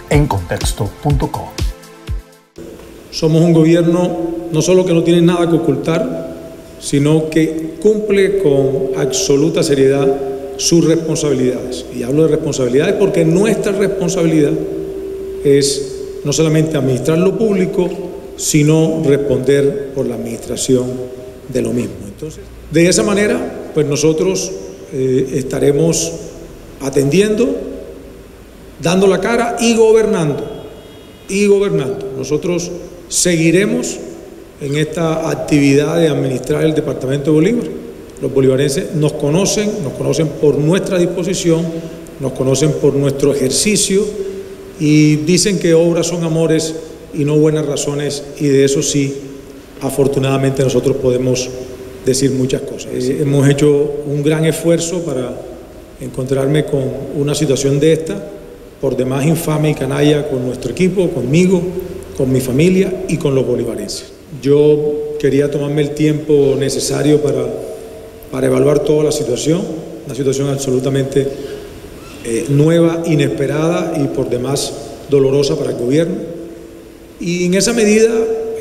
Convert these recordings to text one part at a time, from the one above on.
encontexto.co. Somos un gobierno no solo que no tiene nada que ocultar, sino que cumple con absoluta seriedad sus responsabilidades. Y hablo de responsabilidades porque nuestra responsabilidad es no solamente administrar lo público, sino responder por la administración de lo mismo. Entonces, de esa manera, pues nosotros estaremos atendiendo, dando la cara y gobernando. Nosotros seguiremos en esta actividad de administrar el departamento de Bolívar. Los bolivarenses nos conocen por nuestra disposición, nos conocen por nuestro ejercicio y dicen que obras son amores y no buenas razones, y de eso sí, afortunadamente nosotros podemos decir muchas cosas. Hemos hecho un gran esfuerzo para encontrarme con una situación de esta, por demás infame y canalla, con nuestro equipo, conmigo, con mi familia y con los bolivarenses. Yo quería tomarme el tiempo necesario para evaluar toda la situación, una situación absolutamente nueva, inesperada y por demás dolorosa para el gobierno. Y en esa medida,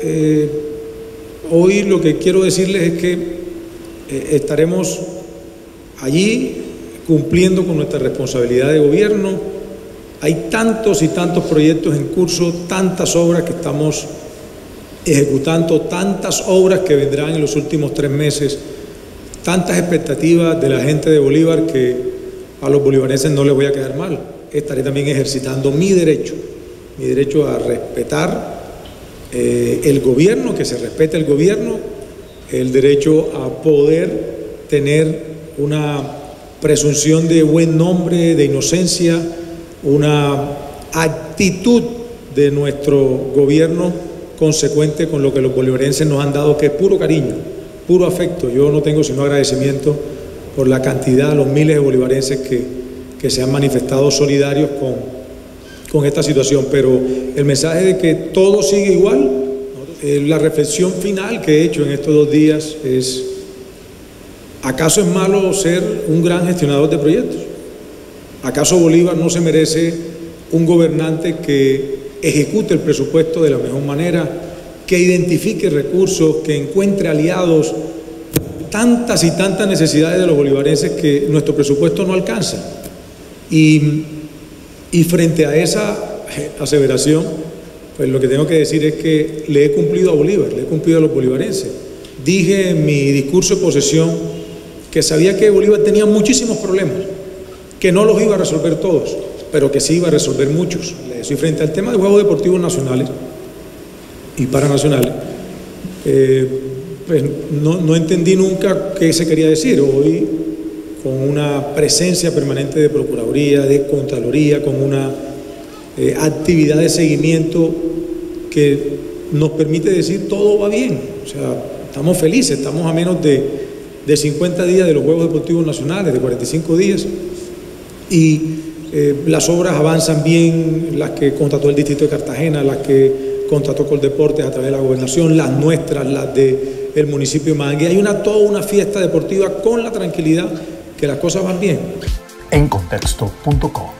hoy lo que quiero decirles es que estaremos allí cumpliendo con nuestra responsabilidad de gobierno. Hay tantos y tantos proyectos en curso, tantas obras que estamos ejecutando, tantas obras que vendrán en los últimos 3 meses, tantas expectativas de la gente de Bolívar que a los bolivarenses no les voy a quedar mal. Estaré también ejercitando mi derecho a respetar el gobierno, que se respete el gobierno, el derecho a poder tener una presunción de buen nombre, de inocencia, una actitud de nuestro gobierno consecuente con lo que los bolivarenses nos han dado, que es puro cariño, puro afecto. Yo no tengo sino agradecimiento por la cantidad, los miles de bolivarenses que se han manifestado solidarios con esta situación, pero el mensaje de que todo sigue igual, la reflexión final que he hecho en estos 2 días es: ¿acaso es malo ser un gran gestionador de proyectos? ¿Acaso Bolívar no se merece un gobernante que ejecute el presupuesto de la mejor manera, que identifique recursos, que encuentre aliados? Tantas y tantas necesidades de los bolivarenses que nuestro presupuesto no alcanza. Y frente a esa aseveración, pues lo que tengo que decir es que le he cumplido a Bolívar, le he cumplido a los bolivarenses. Dije en mi discurso de posesión que sabía que Bolívar tenía muchísimos problemas, que no los iba a resolver todos, pero que sí iba a resolver muchos. Y frente al tema de Juegos Deportivos nacionales y paranacionales, pues no entendí nunca qué se quería decir. Hoy, con una presencia permanente de Procuraduría, de Contraloría, con una actividad de seguimiento que nos permite decir todo va bien. O sea, estamos felices, estamos a menos de 50 días de los Juegos Deportivos Nacionales, de 45 días, y las obras avanzan bien, las que contrató el Distrito de Cartagena, las que contrató Coldeportes a través de la gobernación, las nuestras, las del municipio de Mangue. Hay toda una fiesta deportiva con la tranquilidad que las cosas van bien. encontexto.co